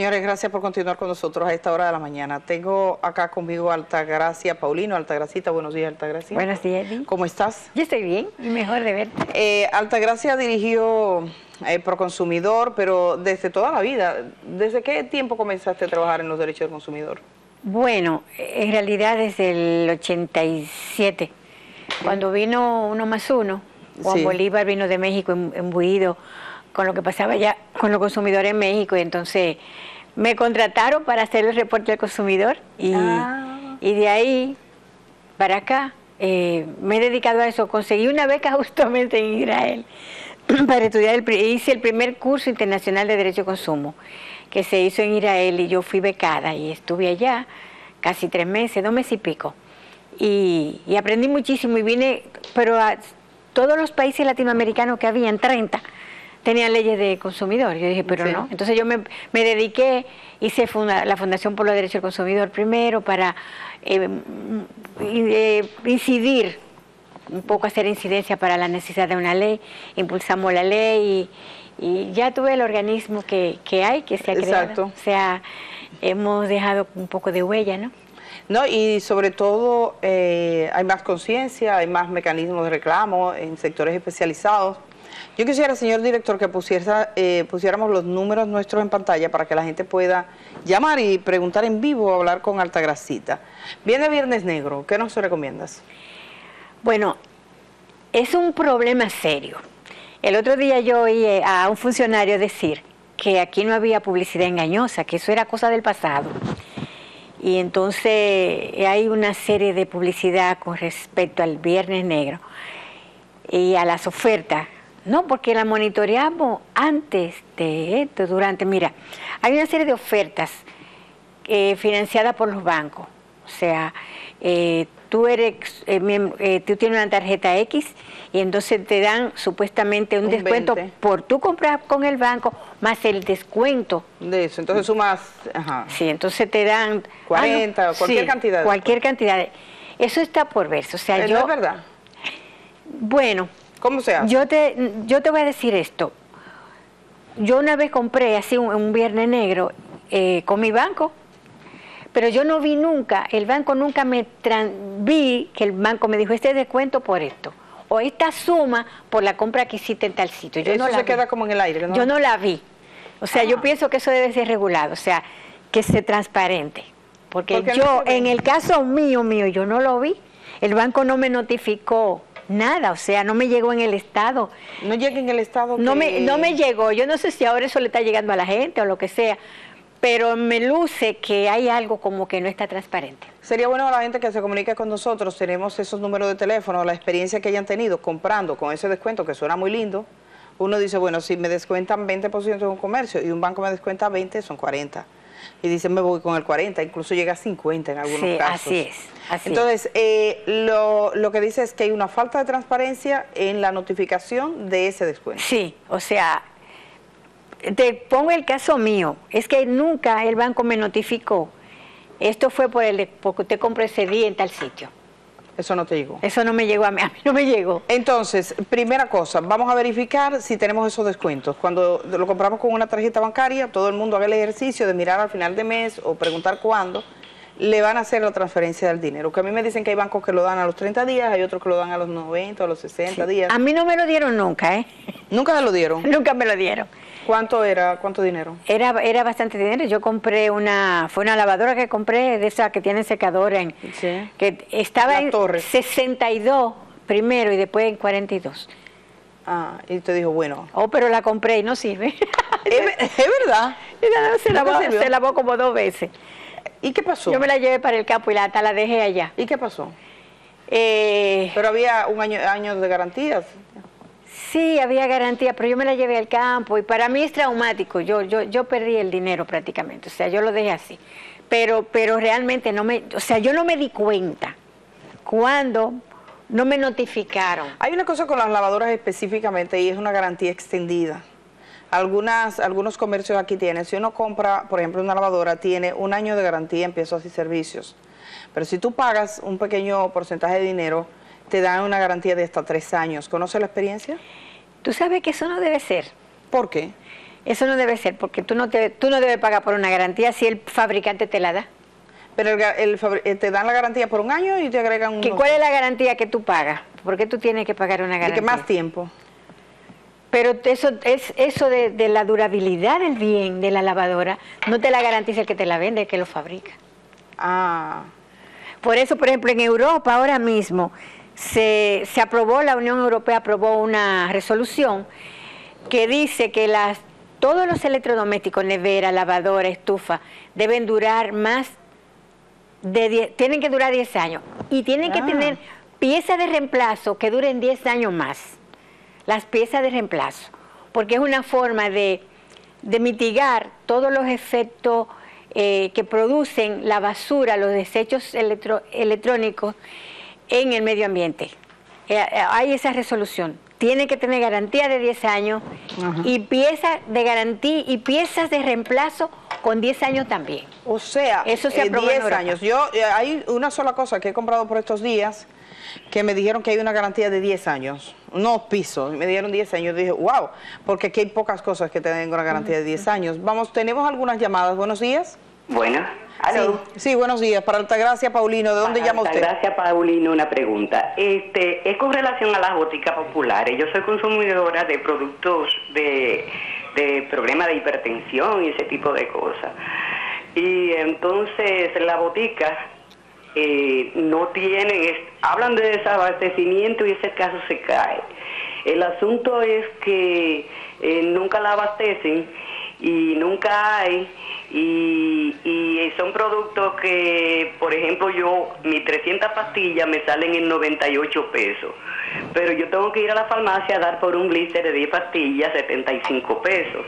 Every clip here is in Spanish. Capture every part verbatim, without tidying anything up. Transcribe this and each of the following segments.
Señores, gracias por continuar con nosotros a esta hora de la mañana. Tengo acá conmigo a Altagracia Paulino. Altagracita, buenos días, Altagracia. Buenos días, Eddie. ¿Cómo estás? Yo estoy bien y mejor de verte. Eh, Altagracia dirigió eh, Proconsumidor, pero desde toda la vida. ¿Desde qué tiempo comenzaste a trabajar en los derechos del consumidor? Bueno, en realidad desde el ochenta y siete, ¿sí? Cuando vino Uno Más Uno, Juan sí. Bolívar vino de México imbuido con lo que pasaba ya con los consumidores en México, y entonces me contrataron para hacer el reporte del consumidor y, ah. y de ahí para acá eh, me he dedicado a eso. Conseguí una beca justamente en Israel para estudiar, el, hice el primer curso internacional de Derecho de Consumo que se hizo en Israel y yo fui becada y estuve allá casi tres meses, dos meses y pico, y, y aprendí muchísimo y vine, pero a todos los países latinoamericanos que habían, treinta, tenían leyes de consumidor. Yo dije, pero sí. no. Entonces yo me, me dediqué, hice funda, la Fundación por los Derechos del Consumidor primero para eh, eh, incidir, un poco hacer incidencia para la necesidad de una ley. Impulsamos la ley y, y ya tuve el organismo que, que hay, que se ha creado. Exacto. O sea, hemos dejado un poco de huella, ¿no? No, y sobre todo eh, hay más conciencia, hay más mecanismos de reclamo en sectores especializados. Yo quisiera, señor director, que pusiera, eh, pusiéramos los números nuestros en pantalla para que la gente pueda llamar y preguntar en vivo o hablar con Altagracita. Viene Viernes Negro, ¿qué nos recomiendas? Bueno, es un problema serio. El otro día yo oí a un funcionario decir que aquí no había publicidad engañosa, que eso era cosa del pasado. Y entonces hay una serie de publicidad con respecto al Viernes Negro y a las ofertas. No, porque la monitoreamos antes de esto, durante. Mira, hay una serie de ofertas eh, financiadas por los bancos. O sea, eh, tú eres, eh, eh, tú tienes una tarjeta X y entonces te dan supuestamente un, un descuento veinte por tú comprar con el banco más el descuento. De eso, entonces sumas. Ajá. Sí, entonces te dan cuarenta, ah, no, cualquier sí, cantidad. Cualquier cantidad. Eso está por verse. O sea, yo. ¿No es verdad? Bueno. ¿Cómo se hace? Yo te, yo te voy a decir esto. Yo una vez compré así un, un Viernes Negro eh, con mi banco, pero yo no vi nunca, el banco nunca me vi que el banco me dijo este descuento por esto, o esta suma por la compra que hiciste en tal sitio. Yo eso no la se vi. Queda como en el aire, ¿no? Yo no la vi. O sea, ah. yo pienso que eso debe ser regulado, o sea, que sea transparente. Porque yo, no en el caso mío, mío, yo no lo vi. El banco no me notificó nada, o sea, no me llegó en el estado. ¿No llega en el estado? No, que... me, no me llegó. Yo no sé si ahora eso le está llegando a la gente o lo que sea, pero me luce que hay algo como que no está transparente. Sería bueno a la gente que se comunique con nosotros, tenemos esos números de teléfono, la experiencia que hayan tenido comprando con ese descuento que suena muy lindo. Uno dice, bueno, si me descuentan veinte por ciento en un comercio y un banco me descuenta veinte, son cuarenta. Y dicen, me voy con el cuarenta, incluso llega a cincuenta en algunos sí, casos. Así es. Así Entonces, es. Eh, lo, lo que dice es que hay una falta de transparencia en la notificación de ese descuento. Sí, o sea, te pongo el caso mío, es que nunca el banco me notificó, esto fue por el porque usted compró ese día en tal sitio. Eso no te llegó. Eso no me llegó a mí, a mí no me llegó. Entonces, primera cosa, vamos a verificar si tenemos esos descuentos. Cuando lo compramos con una tarjeta bancaria, todo el mundo haga el ejercicio de mirar al final de mes o preguntar cuándo le van a hacer la transferencia del dinero. Que a mí me dicen que hay bancos que lo dan a los treinta días, hay otros que lo dan a los noventa, a los sesenta sí. días. A mí no me lo dieron nunca, ¿eh? ¿Nunca me lo dieron? Nunca me lo dieron. ¿Cuánto era? ¿Cuánto dinero? Era, era bastante dinero. Yo compré una, fue una lavadora que compré, de esa que tiene secadora, en, sí. que estaba la en torre. sesenta y dos primero y después en cuarenta y dos. Ah, y te dijo, bueno. Oh, pero la compré y no sirve. ¿Es, es verdad? Se lavó, se lavó como dos veces. ¿Y qué pasó? Yo me la llevé para el campo y la, hasta la dejé allá. ¿Y qué pasó? Eh, pero había un año, años de garantías. Sí, había garantía, pero yo me la llevé al campo y para mí es traumático. Yo, yo, yo perdí el dinero prácticamente, o sea, yo lo dejé así. Pero, pero realmente no me, o sea, yo no me di cuenta cuando no me notificaron. Hay una cosa con las lavadoras específicamente y es una garantía extendida. Algunas, algunos comercios aquí tienen, si uno compra, por ejemplo, una lavadora, tiene un año de garantía en piezas y servicios. Pero si tú pagas un pequeño porcentaje de dinero, te dan una garantía de hasta tres años. ¿Conoce la experiencia? Tú sabes que eso no debe ser. ¿Por qué? Eso no debe ser, porque tú no, te, tú no debes pagar por una garantía si el fabricante te la da. Pero el, el, te dan la garantía por un año y te agregan un... ¿Cuál es la garantía que tú pagas? ¿Por qué tú tienes que pagar una garantía? ¿De qué más tiempo? Pero eso, es, eso de, de la durabilidad del bien de la lavadora, no te la garantiza el que te la vende, el que lo fabrica. Ah. Por eso, por ejemplo, en Europa ahora mismo se, se aprobó, la Unión Europea aprobó una resolución que dice que las, todos los electrodomésticos, nevera, lavadora, estufa, deben durar más de diez, tienen que durar diez años y tienen ah. que tener piezas de reemplazo que duren diez años más. Las piezas de reemplazo, porque es una forma de, de mitigar todos los efectos eh, que producen la basura, los desechos electro, electrónicos en el medio ambiente. Eh, hay esa resolución. Tiene que tener garantía de diez años uh-huh. y piezas de garantía y piezas de reemplazo con diez años también. O sea, eso se eh, diez años. Yo eh, hay una sola cosa que he comprado por estos días que me dijeron que hay una garantía de diez años, no pisos, me dieron diez años, dije, wow, porque aquí hay pocas cosas que tengan una garantía de diez años. Vamos, tenemos algunas llamadas, buenos días. Bueno, ¿aló? Sí, sí, buenos días, para Altagracia Paulino, ¿de dónde para llama usted? Altagracia Paulino, una pregunta, este, es con relación a las boticas populares, yo soy consumidora de productos de, de problemas de hipertensión y ese tipo de cosas, y entonces la botica... Eh, no tienen, es, hablan de desabastecimiento y ese caso se cae. El asunto es que eh, nunca la abastecen y nunca hay y, y son productos que, por ejemplo, yo, mis trescientas pastillas me salen en noventa y ocho pesos, pero yo tengo que ir a la farmacia a dar por un blister de diez pastillas setenta y cinco pesos.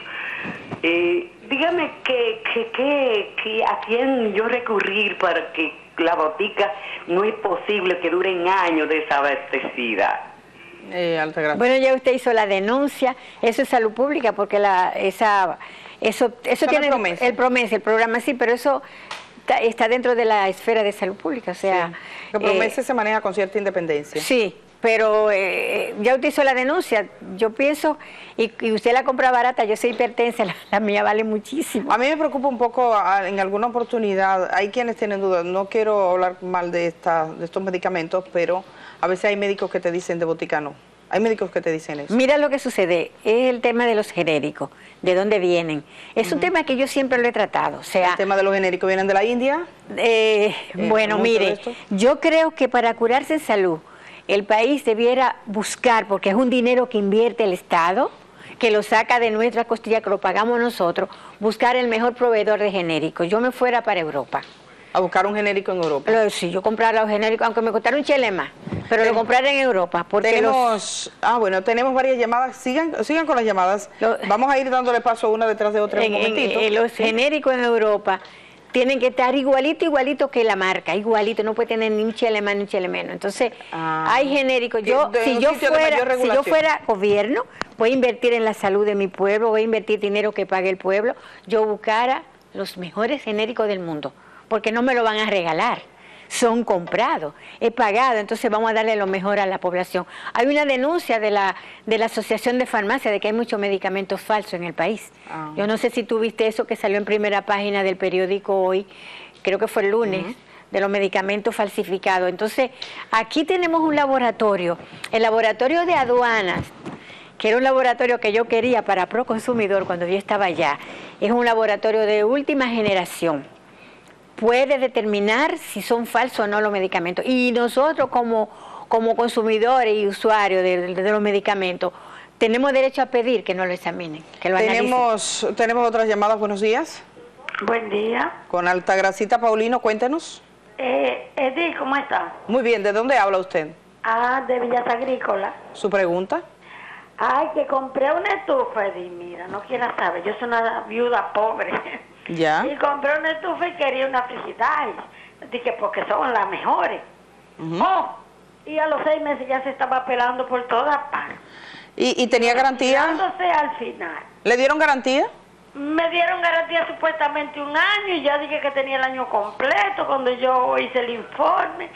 Eh, dígame que, que, que, que a quién yo recurrir para que la botica no es posible que duren años desabastecida. Eh, Altagracia. Bueno, ya usted hizo la denuncia, eso es salud pública, porque la esa eso eso tiene el promesa. el promesa, el programa sí, pero eso está, está dentro de la esfera de salud pública, o sea, sí. El promesa eh, se maneja con cierta independencia. Sí. Pero eh, ya usted hizo la denuncia, yo pienso, y, y usted la compra barata, yo soy hipertensa, la, la mía vale muchísimo. A mí me preocupa un poco, a, en alguna oportunidad, hay quienes tienen dudas, no quiero hablar mal de, esta, de estos medicamentos, pero a veces hay médicos que te dicen de botica no, hay médicos que te dicen eso. Mira lo que sucede, es el tema de los genéricos, de dónde vienen. Es uh-huh. un tema que yo siempre lo he tratado, o sea... ¿El tema de los genéricos vienen de la India? Eh, eh, bueno, mire, yo creo que para curarse en salud, el país debiera buscar, porque es un dinero que invierte el Estado, que lo saca de nuestra costilla, que lo pagamos nosotros, buscar el mejor proveedor de genéricos. Yo me fuera para Europa. ¿A buscar un genérico en Europa? Pero, sí, yo comprara los genéricos, aunque me costara un chele más, pero lo comprara en Europa. Porque tenemos, los... ah, bueno, tenemos varias llamadas, sigan sigan con las llamadas, lo... vamos a ir dándole paso una detrás de otra en, un momentito. En, en, los genéricos en Europa tienen que estar igualito, igualito que la marca, igualito, no puede tener ni un chele más ni un chele menos. Entonces, ah, hay genéricos. Yo, de, de si, yo fuera, si yo fuera gobierno, voy a invertir en la salud de mi pueblo, voy a invertir dinero que pague el pueblo, yo buscara los mejores genéricos del mundo, porque no me lo van a regalar, son comprados, he pagado, entonces vamos a darle lo mejor a la población. Hay una denuncia de la, de la Asociación de Farmacia de que hay muchos medicamentos falsos en el país. Ah. Yo no sé si tú viste eso que salió en primera página del periódico hoy, creo que fue el lunes, uh-huh. de los medicamentos falsificados. Entonces, aquí tenemos un laboratorio, el laboratorio de aduanas, que era un laboratorio que yo quería para Proconsumidor cuando yo estaba allá. Es un laboratorio de última generación. Puede determinar si son falsos o no los medicamentos. Y nosotros como, como consumidores y usuarios de, de, de los medicamentos, tenemos derecho a pedir que nos lo examinen, que lo tenemos, analicen. Tenemos otras llamadas, buenos días. Buen día. Con Altagracita Paulino, cuéntenos. Eh, Edith, ¿cómo está? Muy bien, ¿de dónde habla usted? Ah, de Villas Agrícolas. ¿Su pregunta? Ay, que compré una estufa, Edith, mira, no quiera saber, yo soy una viuda pobre. Ya. Y compré una estufa y quería una Frigidaire. Dije, porque son las mejores. Uh-huh. Oh, y a los seis meses ya se estaba pelando por todas partes. ¿Y, y tenía garantía? Pelándose al final. ¿Le dieron garantía? Me dieron garantía supuestamente un año y ya dije que tenía el año completo cuando yo hice el informe.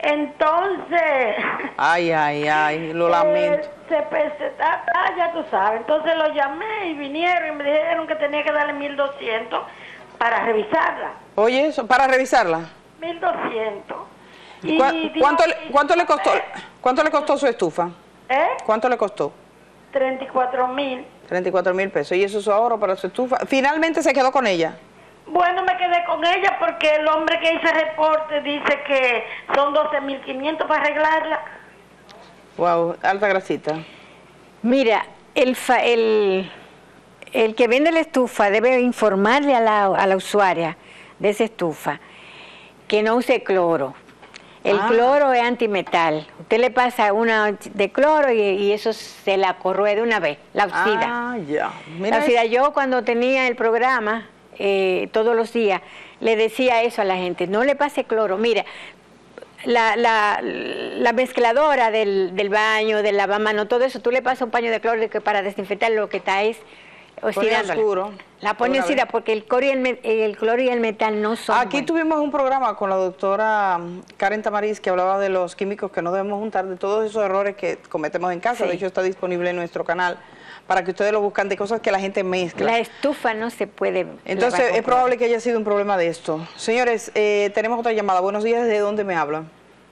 Entonces... Ay, ay, ay, lo lamento. Eh, se, se, ah, ah, ya tú sabes. Entonces lo llamé y vinieron y me dijeron que tenía que darle mil doscientos para revisarla. Oye, eso, para revisarla. mil doscientos. ¿Y ¿Cu ¿Cuánto, le, cuánto, le costó, ¿Cuánto le costó su estufa? ¿Eh? ¿Cuánto le costó? treinta y cuatro mil. treinta y cuatro mil pesos. ¿Y eso es su ahorro para su estufa? ¿Finalmente se quedó con ella? Bueno, me quedé con ella porque el hombre que hizo el reporte dice que son doce mil quinientos para arreglarla. Wow, alta grasita. Mira, el, fa, el, el que vende la estufa debe informarle a la, a la usuaria de esa estufa que no use cloro. El ah. cloro es antimetal. Usted le pasa una de cloro y, y eso se la corroe de una vez, la oxida. Ah, ya. Mira la oxida. Yo cuando tenía el programa, eh, todos los días, le decía eso a la gente, no le pase cloro. Mira, la, la, la mezcladora del, del baño, del lavamanos, todo eso, tú le pasas un paño de cloro que para desinfectar lo que está es oxidándola. La pone oxida porque el cloro, y el, el cloro y el metal no son Aquí buenos. Tuvimos un programa con la doctora Karen Tamariz que hablaba de los químicos que no debemos juntar, de todos esos errores que cometemos en casa. Sí. De hecho está disponible en nuestro canal para que ustedes lo buscan, de cosas que la gente mezcla. La estufa no se puede... Entonces es probable que haya sido un problema de esto. Señores, eh, tenemos otra llamada. Buenos días, ¿de dónde me hablan?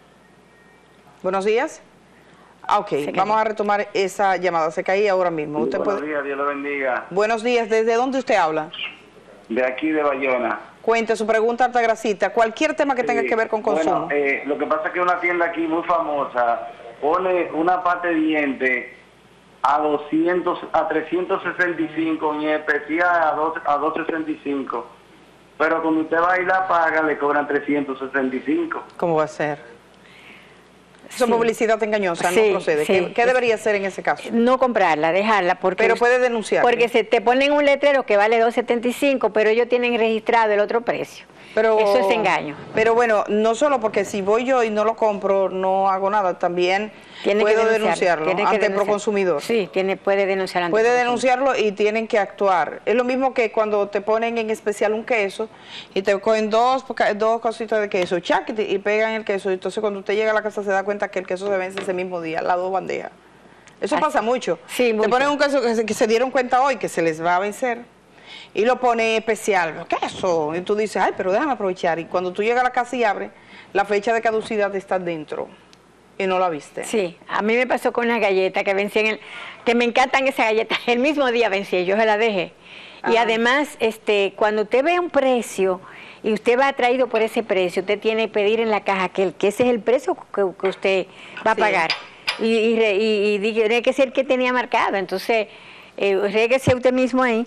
Buenos días. Ah, ok, vamos a retomar esa llamada. Se caía ahora mismo. Sí, usted buenos puede... días, Dios lo bendiga. Buenos días, ¿desde dónde usted habla? De aquí, de Bayona. Cuente su pregunta, Altagrasita. Cualquier tema que sí. tenga que ver con consumo. Bueno, eh, lo que pasa es que una tienda aquí muy famosa pone una pasta de diente a doscientos, a trescientos sesenta y cinco, y en especial a, dos, a doscientos sesenta y cinco. Pero cuando usted va y la paga, le cobran trescientos sesenta y cinco. ¿Cómo va a ser? Eso es sí. publicidad engañosa, sí, no procede. Sí. ¿Qué, ¿Qué debería hacer en ese caso? No comprarla, dejarla. Porque pero puede denunciar. Porque se te ponen un letrero que vale dos setenta y cinco, pero ellos tienen registrado el otro precio. Pero, eso es engaño. Pero bueno, no solo porque si voy yo y no lo compro, no hago nada, también tiene puedo que denunciarlo tiene ante el Proconsumidor. Sí, tiene, puede denunciar ante Puede denunciarlo y tienen que actuar. Es lo mismo que cuando te ponen en especial un queso y te cogen dos, dos cositas de queso, chac, y pegan el queso. Entonces cuando usted llega a la casa se da cuenta que el queso se vence ese mismo día, las dos bandejas. Eso Así. pasa mucho. Sí, mucho. Te ponen un queso que se, que se dieron cuenta hoy que se les va a vencer. Y lo pone especial, queso, y tú dices, ay, pero déjame aprovechar. Y cuando tú llegas a la casa y abres, la fecha de caducidad está dentro y no la viste. Sí, a mí me pasó con una galleta que vencí en el, que me encantan esas galletas, el mismo día vencí, yo se la dejé. Ajá. Y además, este, cuando usted ve un precio y usted va atraído por ese precio, usted tiene que pedir en la caja que, el, que ese es el precio que, que usted va a sí. pagar. Y, y, y, y tiene que ser el que tenía marcado, entonces, eh, réguese usted mismo ahí.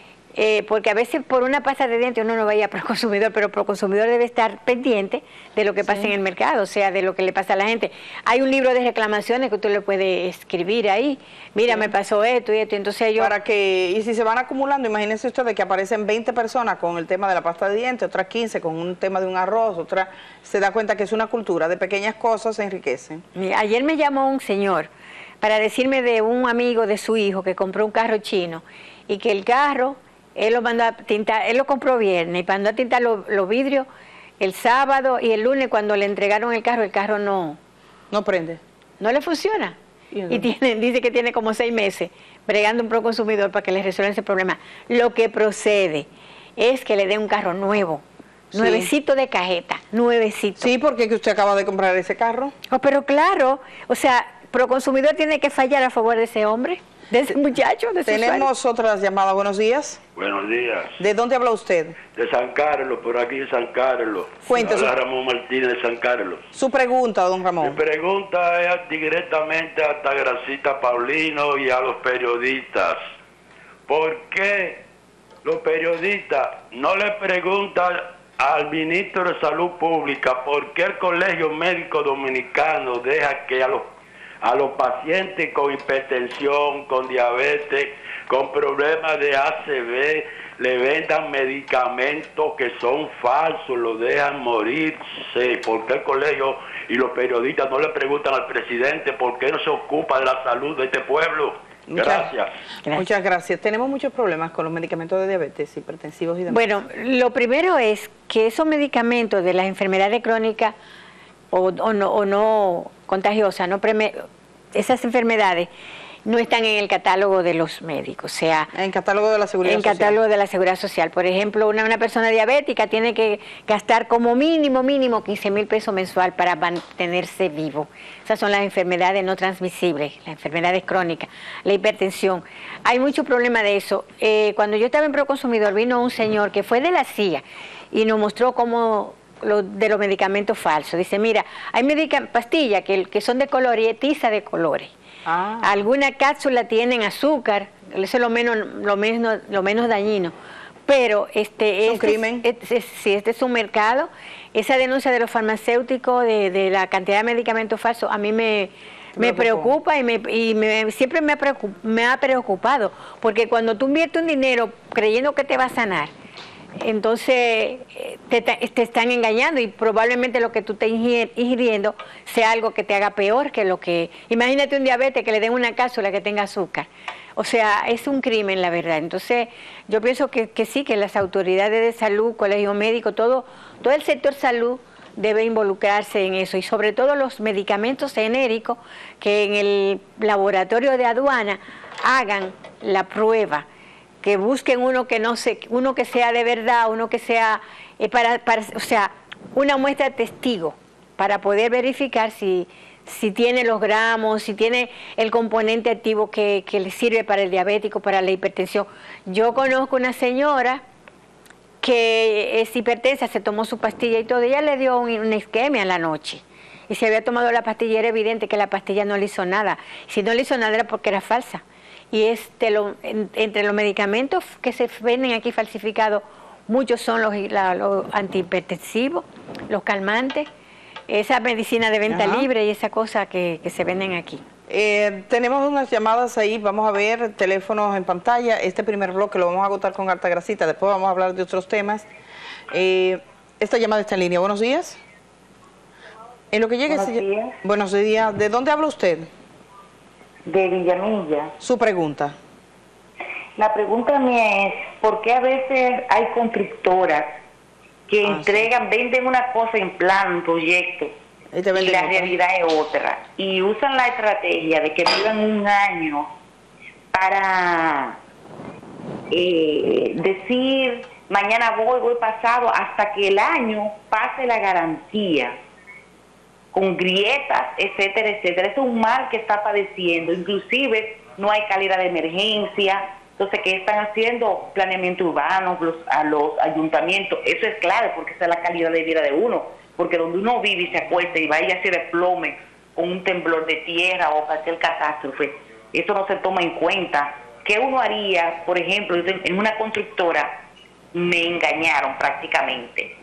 Eh, porque a veces por una pasta de dientes uno no vaya a Proconsumidor, pero Proconsumidor debe estar pendiente de lo que pasa sí. en el mercado, o sea, de lo que le pasa a la gente. Hay un libro de reclamaciones que usted le puede escribir ahí, mira, sí. me pasó esto y esto, entonces yo... Para que, y si se van acumulando, imagínense ustedes que aparecen veinte personas con el tema de la pasta de dientes, otras quince con un tema de un arroz, otra, se da cuenta que es una cultura, de pequeñas cosas se enriquecen. Mira, ayer me llamó un señor para decirme de un amigo de su hijo que compró un carro chino y que el carro... Él lo mandó a tintar, él lo compró viernes y mandó a tintar los, los vidrios el sábado y el lunes cuando le entregaron el carro, el carro no... No prende. No le funciona. Y, y tiene, dice que tiene como seis meses bregando un Proconsumidor para que le resuelva ese problema. Lo que procede es que le dé un carro nuevo, sí. nuevecito de cajeta, nuevecito. Sí, porque usted acaba de comprar ese carro. Oh, pero claro, o sea, Proconsumidor tiene que fallar a favor de ese hombre. De ese muchacho, de ese Tenemos usuario. Otras llamadas. Buenos días. Buenos días. ¿De dónde habla usted? De San Carlos, por aquí de San Carlos. Cuéntese. Habla Ramón Martínez de San Carlos. Su pregunta, don Ramón. Mi pregunta es directamente a Altagrasita Paulino y a los periodistas. ¿Por qué los periodistas no le preguntan al ministro de Salud Pública por qué el Colegio Médico Dominicano deja que a los a los pacientes con hipertensión, con diabetes, con problemas de A C V, le vendan medicamentos que son falsos, lo dejan morirse? ¿Por qué el colegio y los periodistas no le preguntan al presidente por qué no se ocupa de la salud de este pueblo? Muchas gracias. gracias. Muchas gracias. Tenemos muchos problemas con los medicamentos de diabetes, hipertensivos y demás. Bueno, lo primero es que esos medicamentos de las enfermedades crónicas o, o, no, o no contagiosas, no preme, esas enfermedades no están en el catálogo de los médicos, o sea... En el catálogo de la Seguridad en Social. En catálogo de la Seguridad Social. Por ejemplo, una, una persona diabética tiene que gastar como mínimo, mínimo quince mil pesos mensual para mantenerse vivo. Esas son las enfermedades no transmisibles, las enfermedades crónicas, la hipertensión. Hay mucho problema de eso. Eh, cuando yo estaba en Proconsumidor vino un señor que fue de la C I A y nos mostró cómo... Lo, de los medicamentos falsos. Dice, mira, hay pastillas que, que son de color y tiza de colores. Ah. Alguna cápsula tienen azúcar, eso es lo menos, lo menos, lo menos dañino. Pero este, ¿Es un este crimen? Es, es, si este es un mercado, esa denuncia de los farmacéuticos, de, de la cantidad de medicamentos falsos, a mí me, me preocupa y, me, y me, siempre me ha, preocup, me ha preocupado. Porque cuando tú inviertes un dinero creyendo que te va a sanar, entonces te, te están engañando y probablemente lo que tú estés ingiriendo sea algo que te haga peor que lo que... Imagínate un diabetes que le den una cápsula que tenga azúcar. O sea, es un crimen, la verdad. Entonces, yo pienso que, que sí, que las autoridades de salud, colegio médico, todo, todo el sector salud debe involucrarse en eso y sobre todo los medicamentos genéricos que en el laboratorio de aduana hagan la prueba, que busquen uno que no se, uno que sea de verdad, uno que sea eh, para, para, o sea, una muestra de testigo para poder verificar si, si tiene los gramos, si tiene el componente activo que, que le sirve para el diabético, para la hipertensión. Yo conozco una señora que es hipertensa, se tomó su pastilla y todo, ella le dio un, una isquemia en la noche. Y si había tomado la pastilla era evidente que la pastilla no le hizo nada. Si no le hizo nada era porque era falsa. Y este, lo, en, entre los medicamentos que se venden aquí falsificados, muchos son los, la, los antihipertensivos, los calmantes, esa medicina de venta Ajá. libre y esa cosa que, que se venden aquí. Eh, tenemos unas llamadas ahí, vamos a ver, teléfonos en pantalla. Este primer bloque lo vamos a agotar con Altagrasita, después vamos a hablar de otros temas. Eh, esta llamada está en línea. Buenos días. En lo que llegue Buenos se... días. Buenos días. ¿De dónde habla usted? De Villamilla. Su pregunta. La pregunta mía es, ¿por qué a veces hay constructoras que ah, entregan, sí. venden una cosa en plan, un proyecto, y, y la otra. realidad es otra? Y usan la estrategia de que vivan un año para eh, decir, mañana voy, voy pasado, hasta que el año pase la garantía, con grietas, etcétera, etcétera. Eso es un mal que está padeciendo. Inclusive no hay calidad de emergencia. Entonces, ¿qué están haciendo? Planeamiento urbano los, a los ayuntamientos. Eso es clave porque esa es la calidad de vida de uno. Porque donde uno vive y se acuesta y vaya a se desplome con un temblor de tierra o cualquier catástrofe, eso no se toma en cuenta. ¿Qué uno haría? Por ejemplo, en una constructora me engañaron prácticamente.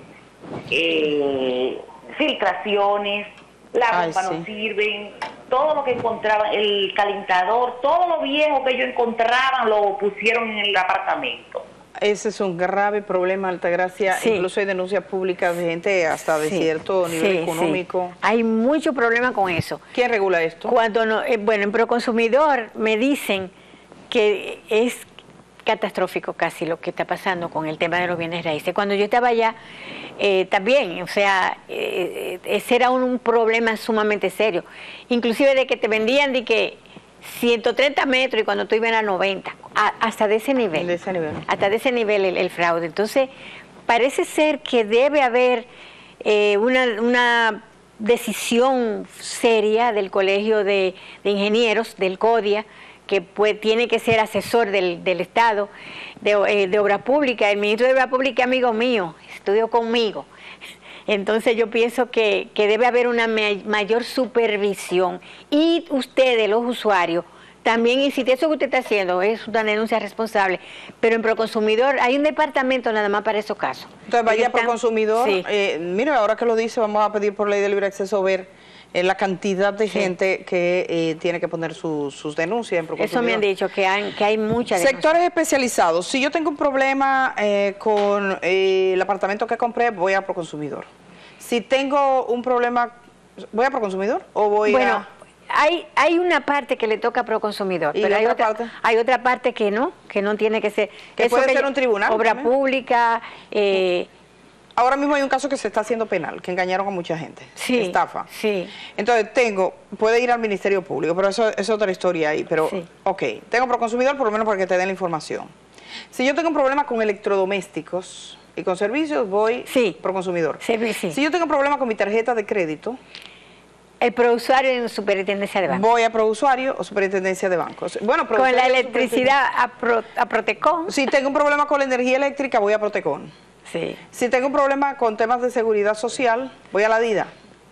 Eh, filtraciones, la bomba sí. no sirven, todo lo que encontraban, el calentador, todo lo viejo que ellos encontraban lo pusieron en el apartamento. Ese es un grave problema, Altagracia. Sí. Incluso hay denuncias públicas de gente hasta de sí. cierto nivel sí, económico. Sí. Hay mucho problema con eso. ¿Quién regula esto? Cuando no, eh, bueno, en Proconsumidor me dicen que es catastrófico casi lo que está pasando con el tema de los bienes raíces. Cuando yo estaba allá, eh, también, o sea, eh, ese era un, un problema sumamente serio. Inclusive de que te vendían de que ciento treinta metros y cuando tú ibas a noventa, a, hasta de ese nivel. De ese nivel. Hasta de ese nivel el, el fraude. Entonces, parece ser que debe haber eh, una, una decisión seria del Colegio de, de Ingenieros, del CODIA, que pues, tiene que ser asesor del, del Estado de, eh, de Obra Pública. El ministro de Obra Pública, amigo mío, estudió conmigo. Entonces yo pienso que, que debe haber una mayor supervisión. Y ustedes, los usuarios, también insisten, eso que usted está haciendo es una denuncia responsable, pero en Proconsumidor hay un departamento nada más para esos casos. Entonces vaya a Proconsumidor, sí. eh, mire, ahora que lo dice, vamos a pedir por ley de libre acceso ver Eh, la cantidad de sí. gente que eh, tiene que poner su, sus denuncias en Proconsumidor. Eso me han dicho, que hay, que hay muchas denuncias. Sectores especializados. Si yo tengo un problema eh, con eh, el apartamento que compré, voy a Proconsumidor. Si tengo un problema, ¿voy a Proconsumidor o voy bueno, a...? Hay, hay una parte que le toca a Proconsumidor, pero hay otra, parte? hay otra parte que no, que no tiene que ser. ¿Que Eso puede que ser un tribunal? Obra también? pública, eh, Ahora mismo hay un caso que se está haciendo penal, que engañaron a mucha gente. Sí, estafa. Sí. Entonces tengo, puede ir al Ministerio Público, pero eso es otra historia ahí. Pero, sí. ok, tengo Proconsumidor por lo menos para que te den la información. Si yo tengo un problema con electrodomésticos y con servicios, voy sí. Proconsumidor. Sí, sí. Si yo tengo un problema con mi tarjeta de crédito, el prousuario en superintendencia de bancos. Voy a prousuario o superintendencia de bancos. Bueno, con la electricidad a, Pro, a Protecon. Si tengo un problema con la energía eléctrica, voy a Protecon. Sí. Si tengo un problema con temas de seguridad social, voy a la DIDA.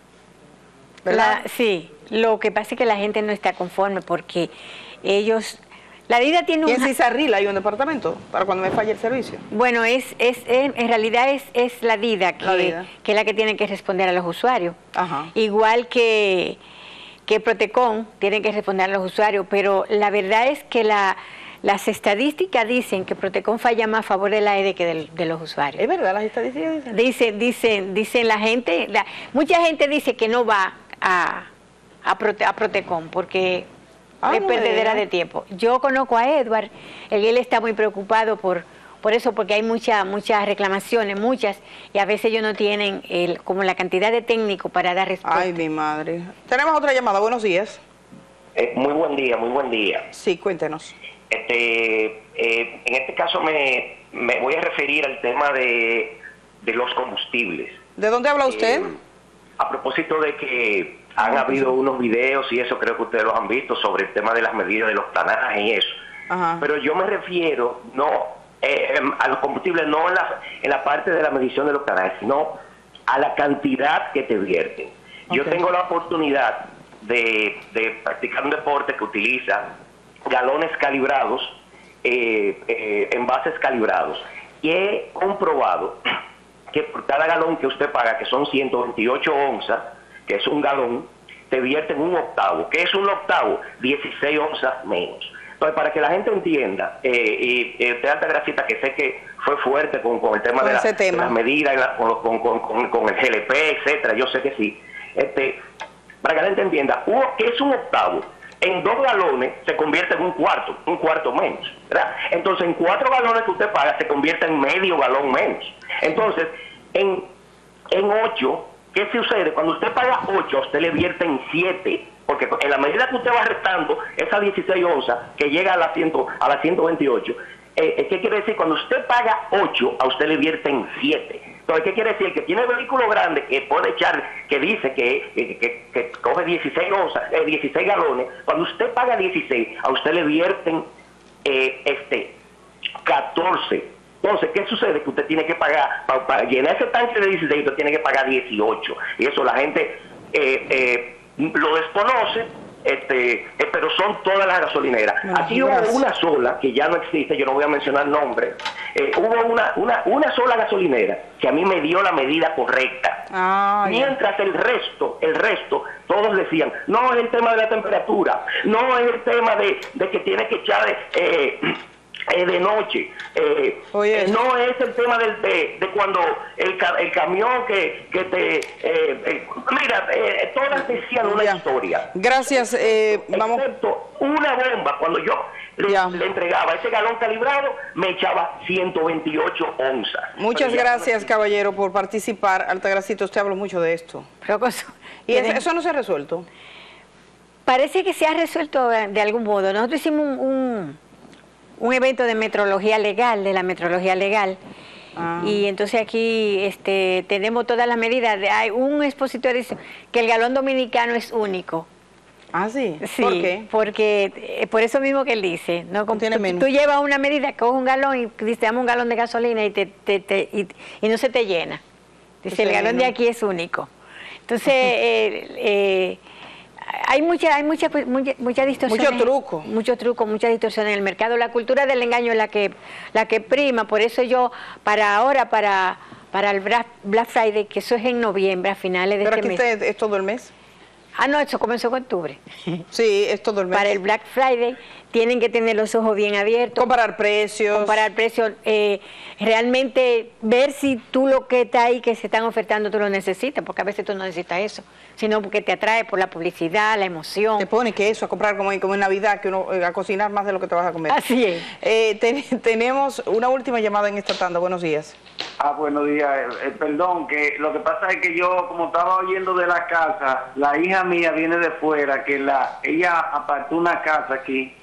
¿Verdad? La, sí, lo que pasa es que la gente no está conforme porque ellos... La DIDA tiene un... ¿Y en Cisarril hay un departamento para cuando me falle el servicio? Bueno, es, es, es en realidad es, es la DIDA que, la DIDA que es la que tiene que responder a los usuarios. Ajá. Igual que, que Protecon tiene que responder a los usuarios, pero la verdad es que la, las estadísticas dicen que Protecon falla más a favor de la E D E que de, de los usuarios. ¿Es verdad? ¿Las estadísticas dicen? Dicen, dicen, dicen la gente, la, mucha gente dice que no va a, a, Prote, a Protecon porque... Ah, es perdedera de tiempo. Yo conozco a Edward, él está muy preocupado por, por eso, porque hay muchas muchas reclamaciones, muchas, y a veces ellos no tienen el, como la cantidad de técnicos para dar respuesta. Ay, mi madre. Tenemos otra llamada, buenos días. Eh, muy buen día, muy buen día. Sí, cuéntenos. Este, eh, en este caso me, me voy a referir al tema de, de los combustibles. ¿De dónde habla usted? Eh, a propósito de que han habido unos videos y eso creo que ustedes los han visto sobre el tema de las medidas de los planajes y eso. Ajá. Pero yo me refiero no eh, a los combustibles, no en la, en la parte de la medición de los planajes, sino a la cantidad que te vierten. Okay. Yo tengo la oportunidad de, de practicar un deporte que utiliza galones calibrados, eh, eh, envases calibrados, y he comprobado que por cada galón que usted paga, que son ciento veintiocho onzas, que es un galón, te vierten un octavo. ¿Qué es un octavo? dieciséis onzas menos. Entonces, para que la gente entienda, eh, y eh, usted, Altagracita, que sé que fue fuerte con, con el tema, de, la, tema. de las medidas, la, con, con, con, con el G L P, etcétera, yo sé que sí. Este, para que la gente entienda, uno, ¿qué es un octavo? En dos galones se convierte en un cuarto, un cuarto menos, ¿verdad? Entonces, en cuatro galones que usted paga, se convierte en medio galón menos. Entonces, en, en ocho... ¿Qué sucede? Cuando usted paga ocho, a usted le vierte en siete, porque en la medida que usted va restando esas dieciséis onzas, que llega a las a las ciento veintiocho, eh, ¿qué quiere decir? Cuando usted paga ocho, a usted le vierte en siete. Entonces, ¿qué quiere decir? El que tiene vehículo grande, que puede echar, que dice que, que, que, que coge dieciséis onzas, eh, dieciséis galones, cuando usted paga dieciséis, a usted le vierten eh, este catorce. Entonces, ¿qué sucede? Que usted tiene que pagar, para, para llenar ese tanque de dieciséis, usted tiene que pagar dieciocho. Y eso la gente eh, eh, lo desconoce, este, eh, pero son todas las gasolineras. No, Aquí gracias. hubo una sola, que ya no existe, yo no voy a mencionar el nombre, eh, hubo una, una, una sola gasolinera que a mí me dio la medida correcta. Ah, Mientras yeah. el resto, el resto, todos decían, no es el tema de la temperatura, no es el tema de, de que tiene que echar... Eh, Eh, de noche, eh, eh, no es el tema del, de, de cuando el, el camión que, que te... Eh, eh, mira, eh, todas decían una ya. historia. Gracias. Eh, vamos. Excepto una bomba, cuando yo le, le entregaba ese galón calibrado, me echaba ciento veintiocho onzas. Muchas gracias, caballero, por participar. Altagracito, usted habló mucho de esto. ¿Y eso, eso no se ha resuelto? Parece que se ha resuelto de algún modo. Nosotros hicimos un... un... un evento de metrología legal, de la metrología legal, ah. y entonces aquí este, tenemos todas las medidas. Hay un expositor dice que el galón dominicano es único. Ah, sí. Sí, ¿por qué? Porque eh, por eso mismo que él dice, ¿no? Tú, tú llevas una medida, coges un galón y dice, dame un galón de gasolina y, te, te, te, y, y no se te llena. Dice, sí, el galón no. de aquí es único. Entonces, eh, eh, hay mucha, hay mucha, mucha, mucha distorsión. Mucho truco. Mucho truco, mucha distorsión en el mercado. La cultura del engaño es la que, la que prima. Por eso yo, para ahora, para, para el Black Friday, que eso es en noviembre, a finales de ¿Pero este mes. mes. ¿Pero aquí es todo el mes? Ah, no, eso comenzó en octubre. Sí, es todo el mes. Para el Black Friday tienen que tener los ojos bien abiertos. Comparar precios. Comparar precios. Eh, realmente ver si tú lo que está ahí, que se están ofertando, tú lo necesitas, porque a veces tú no necesitas eso, sino porque te atrae por la publicidad, la emoción. Te pone que eso, a comprar como en, como en Navidad, que uno eh, a cocinar más de lo que te vas a comer. Así es. Eh, ten, tenemos una última llamada en esta tanda. Buenos días. Ah, buenos días. Eh, eh, perdón, que lo que pasa es que yo, como estaba oyendo de la casa, la hija mía viene de fuera, que la ella apartó una casa aquí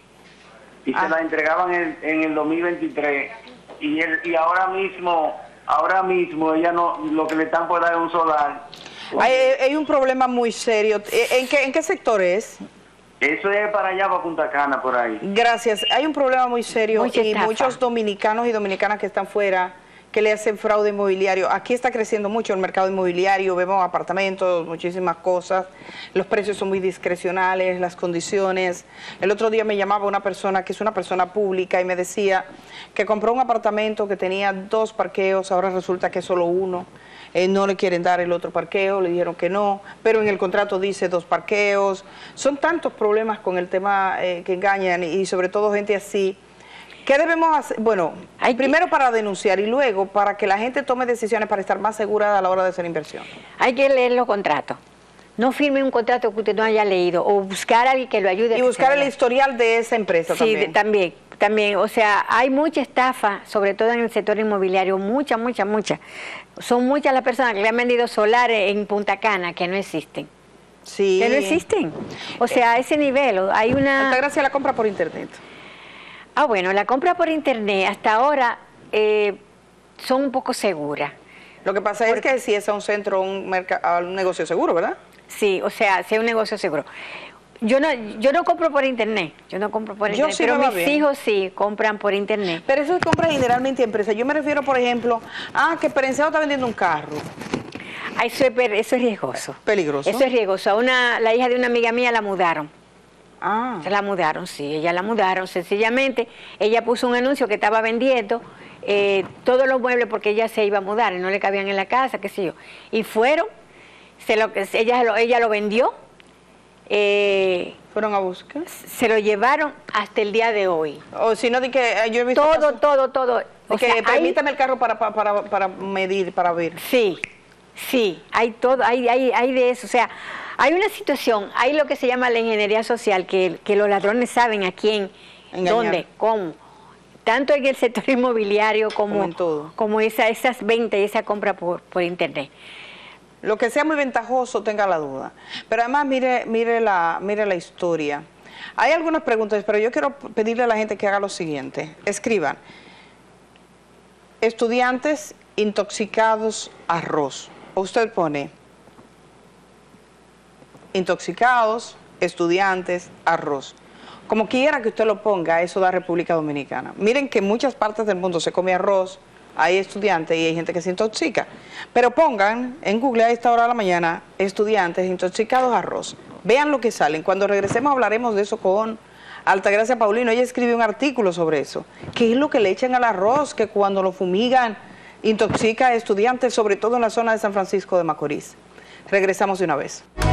y ah. se la entregaban en, en el dos mil veintitrés y el, y ahora mismo, ahora mismo ella no, lo que le están por dar es un solar. Hay, hay un problema muy serio. ¿En qué, en qué sector es? Eso es para allá, para Punta Cana, por ahí. Gracias. Hay un problema muy serio Mucha y estafa. muchos dominicanos y dominicanas que están fuera que le hacen fraude inmobiliario. Aquí está creciendo mucho el mercado inmobiliario, vemos apartamentos, muchísimas cosas, los precios son muy discrecionales, las condiciones. El otro día me llamaba una persona que es una persona pública y me decía que compró un apartamento que tenía dos parqueos, ahora resulta que es solo uno, eh, no le quieren dar el otro parqueo, le dijeron que no, pero en el contrato dice dos parqueos. Son tantos problemas con el tema eh, que engañan y sobre todo gente así. ¿Qué debemos hacer? Bueno, hay primero que, para denunciar y luego para que la gente tome decisiones para estar más segura a la hora de hacer inversión. Hay que leer los contratos. No firme un contrato que usted no haya leído o buscar a alguien que lo ayude. Y buscar el historial de esa empresa sí, también. Sí, también, también. O sea, hay mucha estafa, sobre todo en el sector inmobiliario, mucha, mucha, mucha. Son muchas las personas que le han vendido solares en Punta Cana que no existen. Sí. Que no existen. O sea, a ese nivel hay una... Altagracia la compra por internet. Ah, bueno, la compra por internet hasta ahora eh, son un poco seguras. Lo que pasa Porque, es que si es a un centro, un, un negocio seguro, ¿verdad? Sí, o sea, si es un negocio seguro. Yo no yo no compro por internet, yo no compro por yo internet, sí pero mis bien. hijos sí compran por internet. Pero eso es compra generalmente empresa. Yo me refiero, por ejemplo, ah, que Perenceo está vendiendo un carro. Ah, eso es, eso es riesgoso. Peligroso. Eso es riesgoso. A una, la hija de una amiga mía la mudaron. Ah. Se la mudaron, sí, ella la mudaron. Sencillamente, ella puso un anuncio que estaba vendiendo eh, todos los muebles porque ella se iba a mudar y no le cabían en la casa, qué sé yo. Y fueron, se lo, ella, lo, ella lo vendió. Eh, ¿Fueron a buscar? Se lo llevaron hasta el día de hoy. O si no, de que yo he visto todo, casos, todo, todo. O que sea, permítame hay, el carro para, para, para medir, para ver. Sí, sí, hay todo, hay, hay, hay de eso. O sea, hay una situación, hay lo que se llama la ingeniería social, que, que los ladrones saben a quién, engañar. Dónde, cómo. Tanto en el sector inmobiliario como, como, en todo. como esa, esas ventas y esa compra por, por internet. Lo que sea muy ventajoso, tenga la duda. Pero además, mire, mire, la, mire la historia. Hay algunas preguntas, pero yo quiero pedirle a la gente que haga lo siguiente. Escriban. Estudiantes intoxicados arroz. Usted pone intoxicados, estudiantes, arroz. Como quiera que usted lo ponga, eso da República Dominicana. Miren que en muchas partes del mundo se come arroz, hay estudiantes y hay gente que se intoxica. Pero pongan en Google a esta hora de la mañana, estudiantes intoxicados arroz. Vean lo que salen. Cuando regresemos hablaremos de eso con Altagracia Paulino. Ella escribió un artículo sobre eso. ¿Qué es lo que le echan al arroz? Que cuando lo fumigan intoxica a estudiantes, sobre todo en la zona de San Francisco de Macorís. Regresamos de una vez.